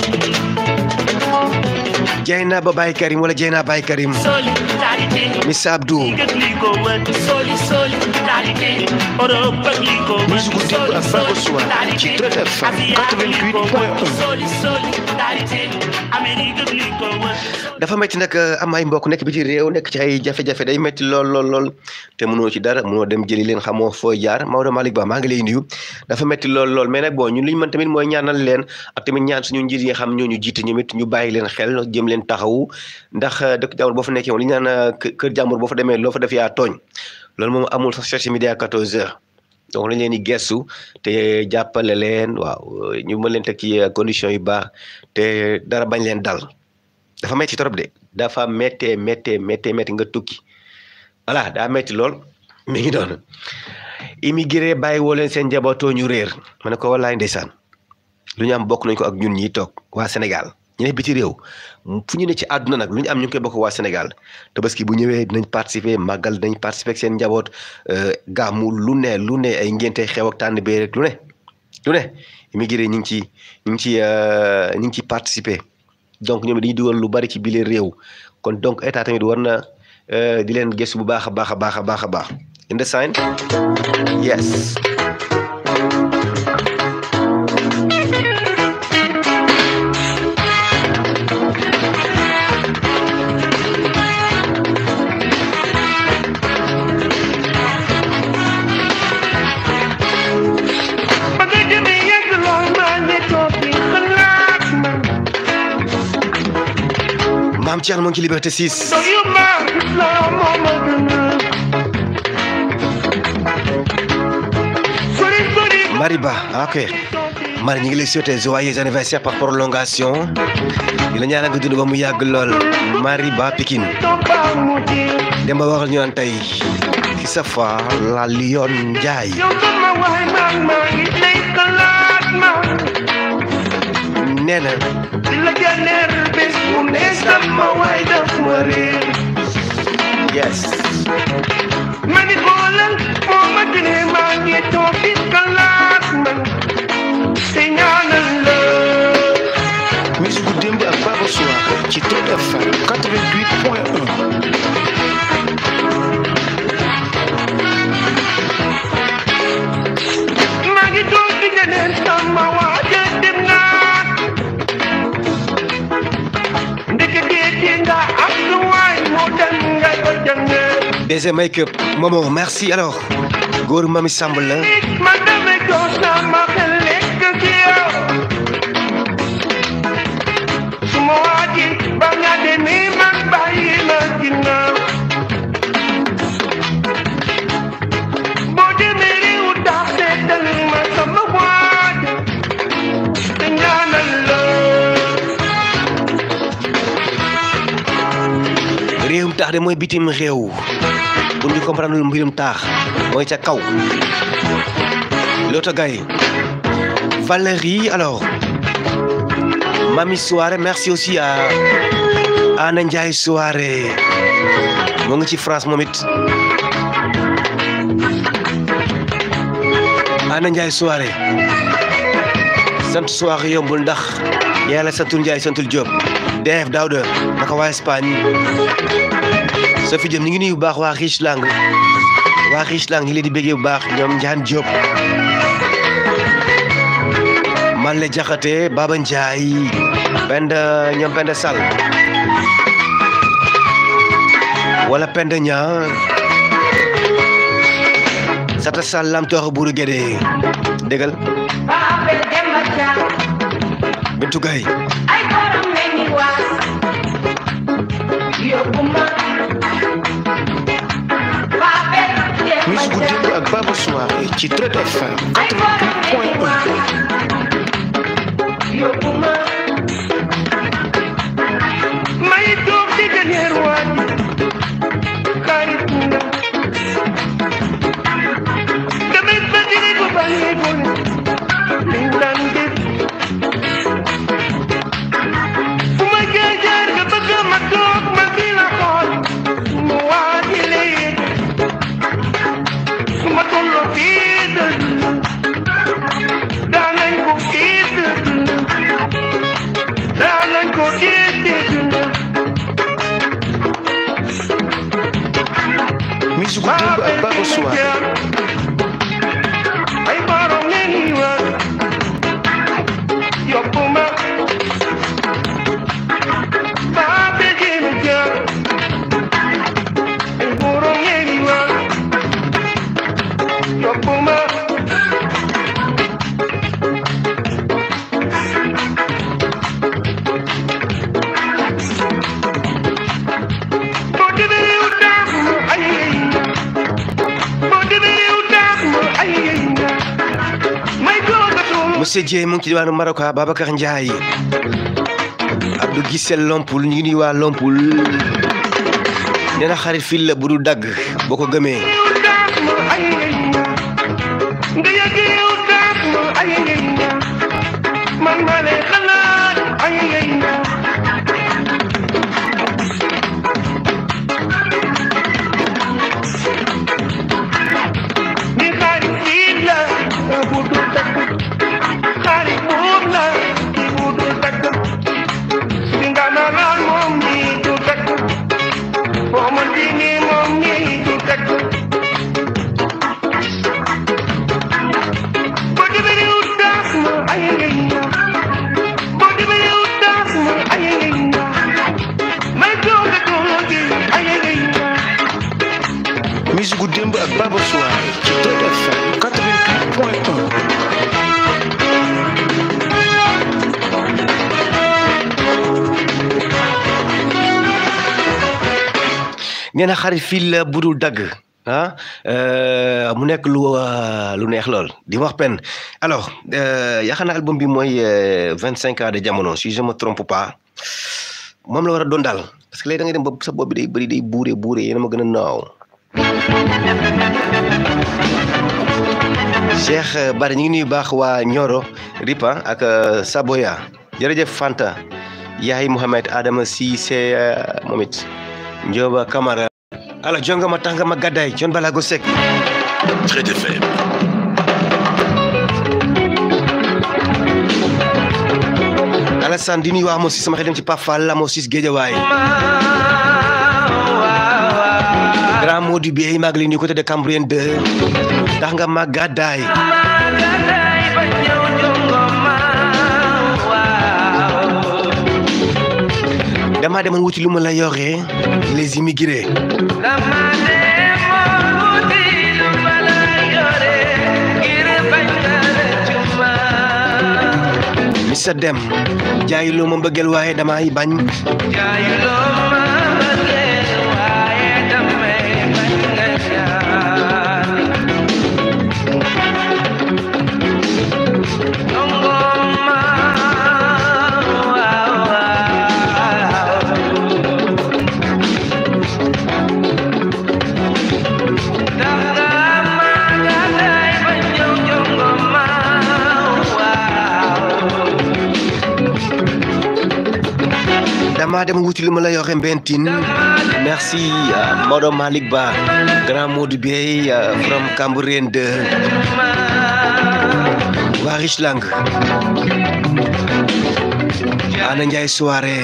Dieyna ba Baye Karim wala Dieyna Baye Karim solidarité Missa Abdou li ko wër solidarité Europe li ko wër Musique démb ak Baba Soir ci Trade FM 88.1. solidarité Amérique li ko wër dafa métti nag am ay mbokk nekk bi ci réew nekk ci ay jafe-jafe day métti lool te mënoo ci dara mënoo dem jëli leen xamoo fooy jaar Maodo Malick Ba maa ngi lay nuyu dafa métti lool mais nag bon ñun li ñu mën tamit mooy ñaanal leen ak tamit ñaan suñu njiit yi nga xam ñoo ñu jiite ñoom it ñu bàyyi leen xel jëm leen taxawu ndax dëkk jàmbur boo fa nekkee moom li ñu naan kër jàmbur boo fa demee loo fa def yaa tooñ loolu moom amul sax cherche midi à 14h donc lañ leen di gestu te jàppale leen waaw ñu mën leen teg ci conditions yu baax te dara bañ leen dal dafa metti trop de dafa méttee nga tukki voilà daa metti lool mi ngi doon immigré bàyyi woo leen seen njabootoo ñu réer ma ne ko wallaay ndeysaan lu ñu am bokk nañ ko ak ñun ñi toog waa Sénégal ñu ne biti réew fu ñu ne ci àdduna nag lu ñu am ñu ngi koy bokk waa Sénégal Tabaski bu ñëwee dinañ participer màggal dinañ participer ak seen njaboot gàmmu lu ne ay ngénte xew ak tànn bee rek lu ne immigré ñu ngi ci participer donc ñoom dañuy dugal lu bari ci biir réew kon donc état tamit war na di leen gëstu bu baax a baax understand yes Maam Thierno mu ngi ci Liberté 6 Mariba ok Mari ñu ngi lay souhaiter joyeux anniversaire par prolongation di la ñaanal nga dund ba mu yàgg lool Mariba Pikine Demba waxal ñu naan tey ci Safa la Lion Njaay nee na yes mani golal mo ma dine ma ngi tofi kalat man te ñaanal la musique démb ak Baba Souare ci Trip FM 88.1 ma ngi tofi ñeneen sama waaje dem na ndeke ci nga ak lu waay mo dem nga ko jangé DG Make-up Momo merci alors góor Mami Samb la madame sama xel ci yow suma waaji ba nga de ni man bàyyi la ginnaaw boo demee réew tax seetal ma sama waaji te ñaanal la réewum taax de mooy bitim réew bu ñu comprendre lu mbirum taax mooy ca kaw l'autre gars Valérie alors Mami Souare merci aussi à Anna Ndiaye Souare moo ngi ci France moom it Anna Ndiaye Souare sant Souare yombul ndax yàlla santul Ndiaye santul Diop Def Daouda naka waa Espagne Sophie Diop ñu ngi nuyu bu baax waa Richlang ñu leen di béggee bu baax ñoom Ndiane Diop Malle Diakhaté Baba Ndiaye ñoom Penda Sall wala Penda Niang Sata Sall lam toox buuru Gédé déggal Bintu Gaye musique démb ak Baba Souare ci Trip FM 88.1 may toog di ganeer waaji xarit na damay bëgg ko bàyyi ko liñ daan def fu ma jaar nga bëgg ma toog ma di la xool mu waaji leen su ma tolloo fii daanañ ko musique démb ak Baba Souare ay borom ngeen wa yoppuma baabe jeen ja ay borom ngeen wa yoppuma Monsieur Dieye mu ngi ci diwaanu Maroc Babacar Ndiaye Abdou Gisel Lompul ñu ngi nuyu waa Lompul nee na xarit fil la bu du dagg boo ko gëmee musique démb ak Baba Souare ci Trip FM 88.1 nee na xarit fil la bu du dagg mu nekk lu neex lool di wax pen alors yaakaar naa album bi mooy 25 ans de jamono si je me trompe pas moom la war a doon daal parce que léegi da ngay dem ba sa bopp bi day bëri day buure yéen a ma gën a naaw Cheikh Bari ñu ngi nuyu baax waa Nioro Ripa ak Saboya jërëjëf Fanta yaay Mohamed Adama Cissé moom it Ndioba Camara alors jonga ma tax nga ma gàddaay John Balago Seck Très FM. Alassane di nuyu waa Amos sama xel dem ci Pape Fall la Amos Guédiawaye Grand Modou Bieye maa ngi lay nuyu côté de Cambrien 2 tax nga ma gàddaay dama demoon wuti lu ma la yoree les immigrés Missa Dem jaayuloo ma mbëggeel waaye damay bañ dama dem wuti lu ma la yoxe Mbentin merci Maodo Malick Ba Grand Modou Bieye from Cambrien 2 waa Richlang Ana Ndiaye soirée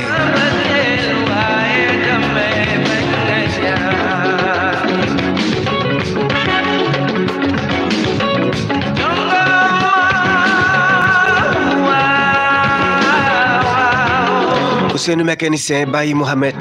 Ousseynou mécanicien Baye Mohamed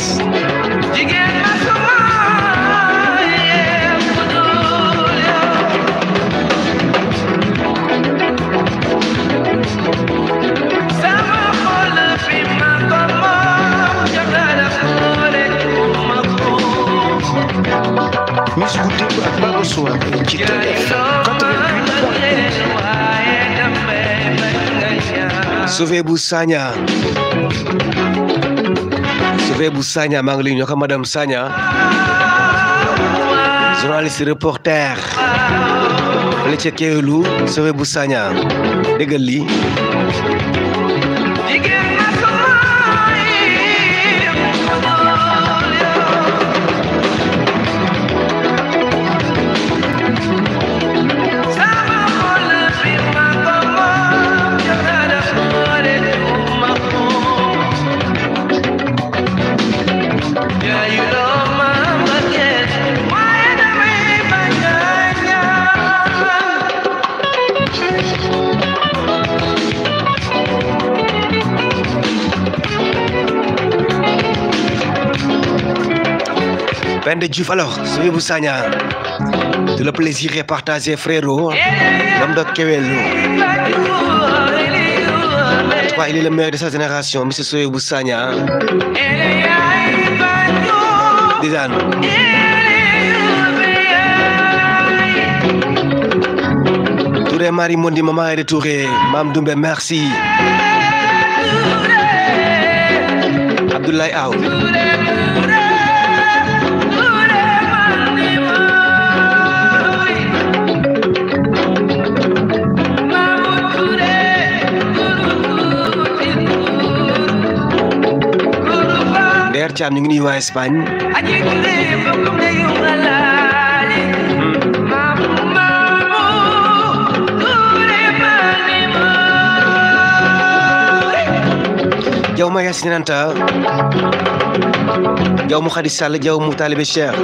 Miss Goudé ak Baba Soir ci Sauvé bu Sagna maa ngi lay ñoo ko madame Sagna journaliste reporter fële ca Kéwélu Sauvé bu Sagna déggal lii Pende Diouf alors Sauvé bu Sagna tout le plaisir est partagé frérot l'homme de Kéwélu en tout cas il est le meilleur de sa génération monsieur Sauvé bu Sagna déjà Touré Marie Mondi maman est retouré Mam Doumbé merci Abdoulaye Aw Der Thiam ñu ngi nuyu waa Espagne jaw ma Yacine Anta jaw mu Khady Sall jaw mu Talibé Cheikh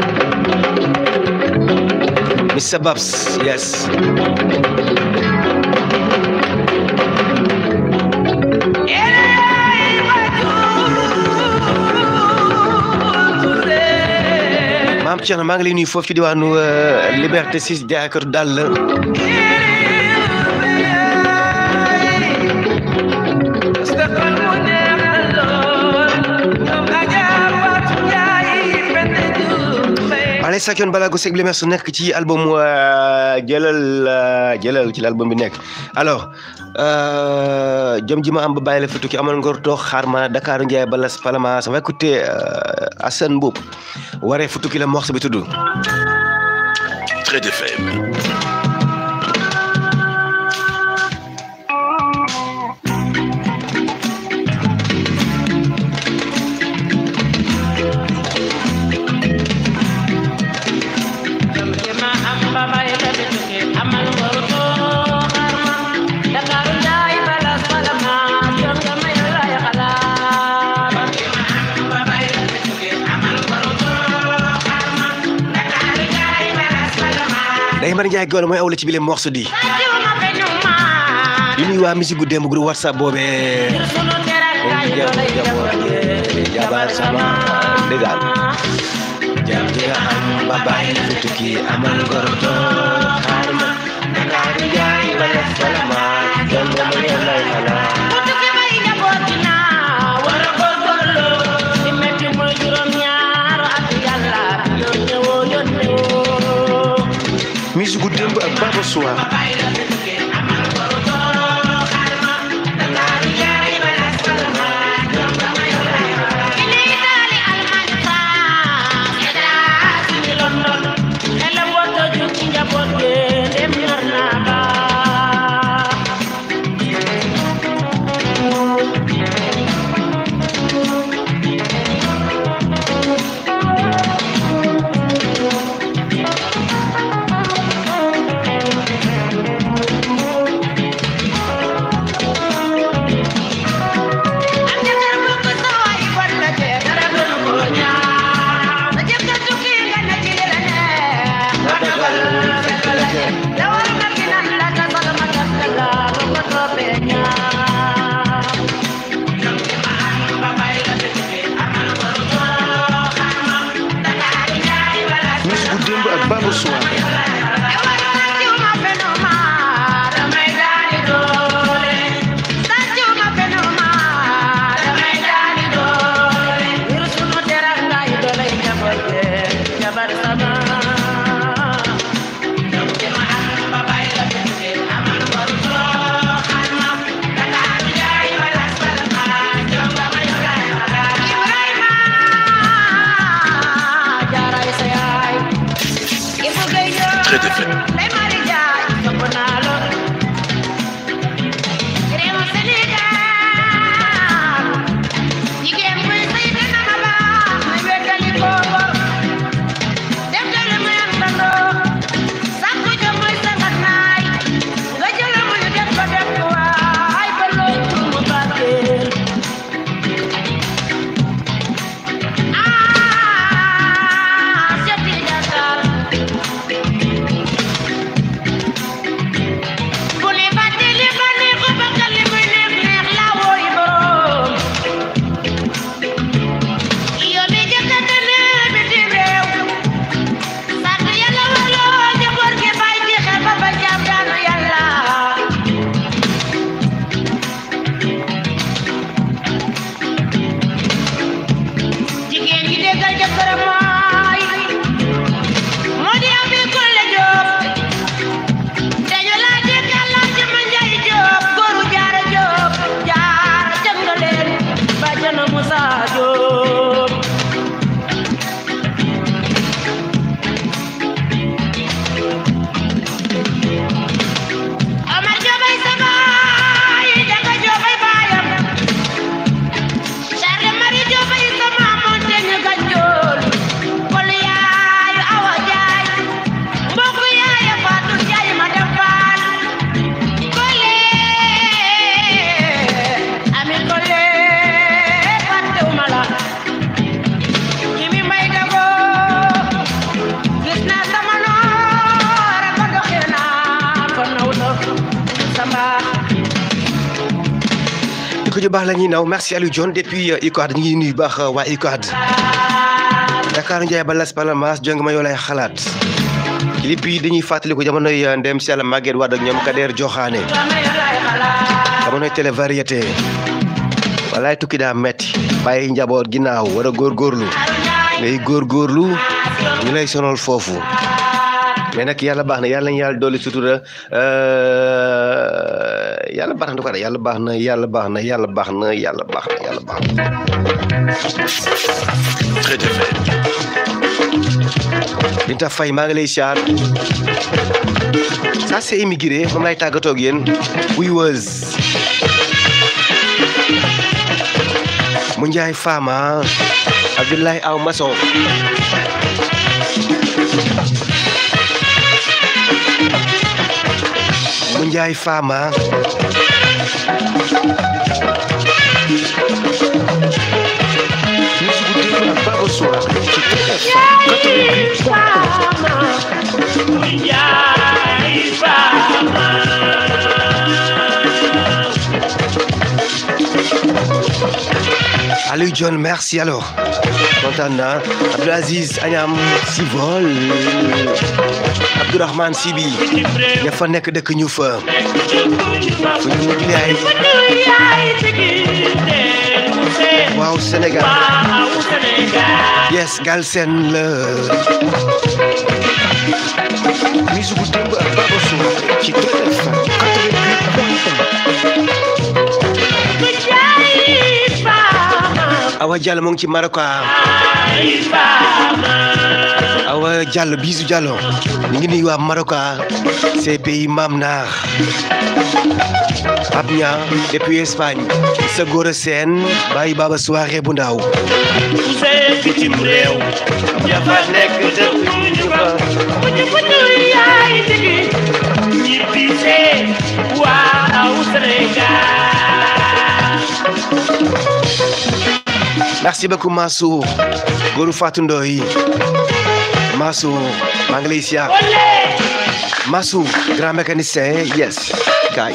Mr Babs yes Maam Thierno maa ngi lay nuyu foofu ci diwaanu Liberté 6 Diakar dal Aïssa Thione Ballago Seck Blé su nekk ci album jëlal ci l'album bi nekk alors jom ji ma am ba bàyyi la fi tukki amal ngor toog xaar ma Dakar Ndiaye Balas Palama ça va écouter Assane Mboup waree fi tukki la morceau bi tudd Trade FM. day mari Ndiaye gono mooy awla ci bile morceau di di nuyu waa musique gu démb groupe WhatsApp boobee jabar sama dégal jam ji nga am ba bàyyi fi tukki amal ngoroto xaarma Dakar Ndiaye Balas Palama jom nga ma yolay xala musique gu démb ak Baba Soir Baba Soir Trade FM. di ko ju baax la ñuy naw merci Aliou Dione depuis UCAD ñu ngi nuyu baax waa UCAD Dakar Ndiaye Balas Palama jong ma yoo lay xalaat clip bi dañuy fàttali ko jamonoy ndem si Yàlla Maguette Wade ak ñoom Kader Joxaane jamonoy télé variété walaay tukki daa metti bàyyi njaboot ginnaaw war a góorgóorlu ngay góorgóorlu ñu lay sonal foofu mais nag yàlla baax na yàlla nañu yàlla dolli sutura yàlla baax na ko yàlla baax na yàlla baax na yàlla baax na yàlla baax na yàlla baax na. Très FM. Binta Faye maa ngi lay siyaar ça c'est immigré moom lay tàggatoo ak yéen wuy wëz mu njaay Fama Abdoulaye Aw Mason mu njaay Fama Musique bu déglu ak Baba Soir ci TFM 88.1. Aliou John merci alors kontaan naa Abdou Aziz Agnam Sivol Abdourahmane Sibi ña fa nekk dëkk ñu fa fu ñu mujj yaay waaw Sénégal yes Galsen la Musique bu démb ak Baba Soir ci TFM 88.1. Awa Diallo mu ngi ci Maroc Awa Diallo bisu Diallo ñu ngi nuyu waa Maroc c'est pays Mam Naar Pape Niang depuis Espagne sa góor a seen bàyyi Baba Soirée bu ndaw bitim réew dafa nekk dëkk ñu fa yaay digi ñibbisee waaw Sénégal. merci beaucoup Mansour góoru Fatou Ndoye Mansour maa ngi lay siyaar Mansour grand mécanicien yes kay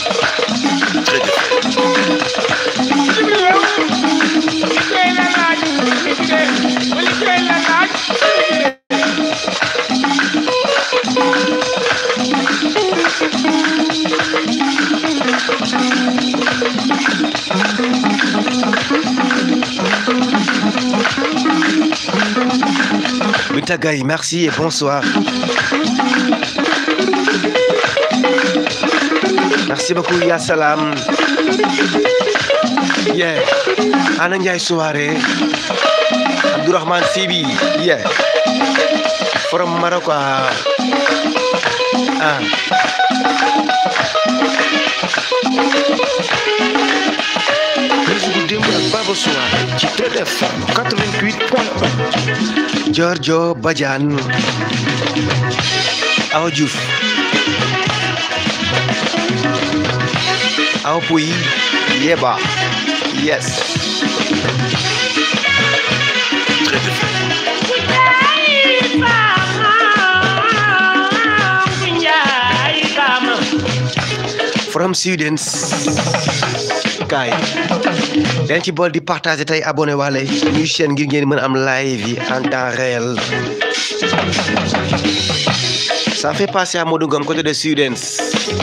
Binta Gaye merci et bonsoir merci beaucoup ya salam yeah Ana Ndiaye soirée Abdourahmane Sibi yeah from Maroc Musique bu démb ak Baba Soir ci TFM 88.1. Giorgio Badiane Awa Diouf Awa Pouy Yeba yes Très FM. from Students kaay den ci bool di partager tey abonné wale ñuy chaîne ngir ngeen mën am live yi en temps réel ça fait passer à Modou Ngom côté de Students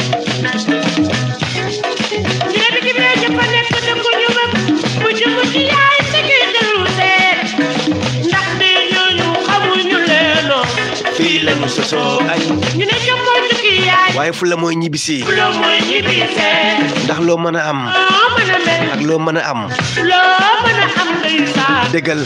fii lañu sosoo ay waaye fu la mooy ñibbisi ndax loo mën a am ak loo mën a am dëggal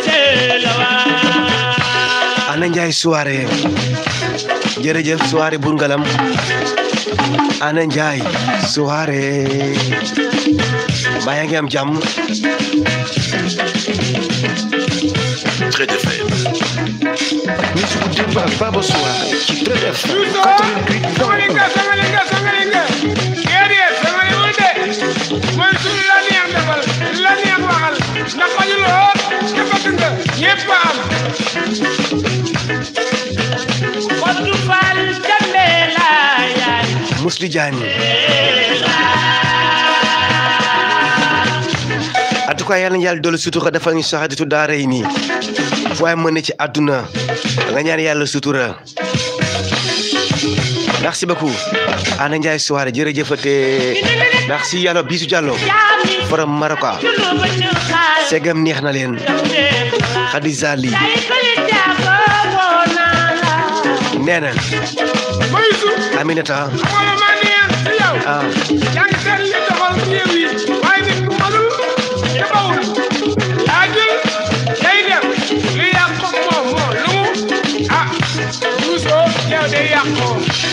Ana Ndiaye soirée jërëjëf soirée Bour Ngalam Ana Ndiaye soirée mbaa yaa ngi am jàmm Très FM. Musique bu démb ak Baba Soir ci TFM 88.1. Mousli Diagne en tout cas yàlla na yàlla dolli sutura defal ñu saxaatu daara yi nii fu waay mën na ci àdduna nga ñaan yàlla sutura merci beaucoup Ana Ndiaye soirée jërëjëfate merci yàlla bisu Diallo from Maroc segam neex na leen Khadija Li nee na Mayusu Aminata wala ma neex ci yow ah yaa ngi seet li doxal réew yi waaye nit ku mënul te bawul yaa jël day dem li yàq ko moom moo lu mu ah Youssou yow day yàq ko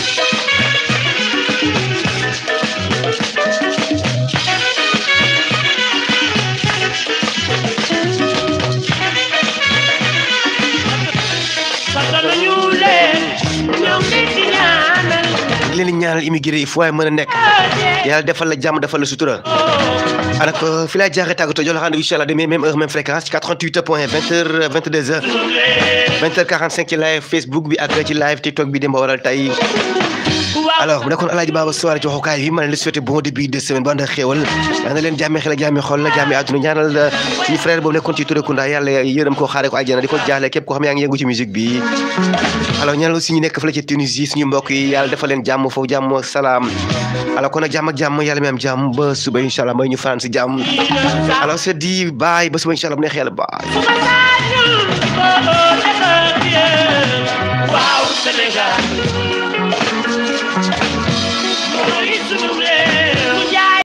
di leen di ñaanal immigré yi fu waay mën a nekk yàlla defal la jàmm defal la sutura alors fi laa jaaxee tàggatoo jox la rendez-vous incha allah demain même heure même fréquence ci 88 point 20h 22h 20h45 ci live Facebook bi ak ci live TikTok bi démb waral tey alors bu nekkoon Alaaji Baba Soirée ci waxukaay bi ma leen di souhaité bon début de semaine bu ànd ak xéewal yaa na leen jàmmee xel ak jàmmee xol la jàmmee àdduna ñaanal suñu frère boobu nekkoon ci Touré Kunda yàlla yërëm koo xaare ko àjjana di ko jaaxle képp koo xam yaa ngi yëngu ci musique bi alors ñaanal aussi ñu nekk fële ci Tunisie suñu mbokk yi yàlla defal leen jàmm foofu jàmm salaam alors kon nag jàmm ak jàmm yàlla mi am jàmm ba suba incha allah may ñu fanaan si jàmm alors c'est dit bye ba suba incha allah bu neexee yàlla bye Wow, Sénégal. Mooy sunu réew.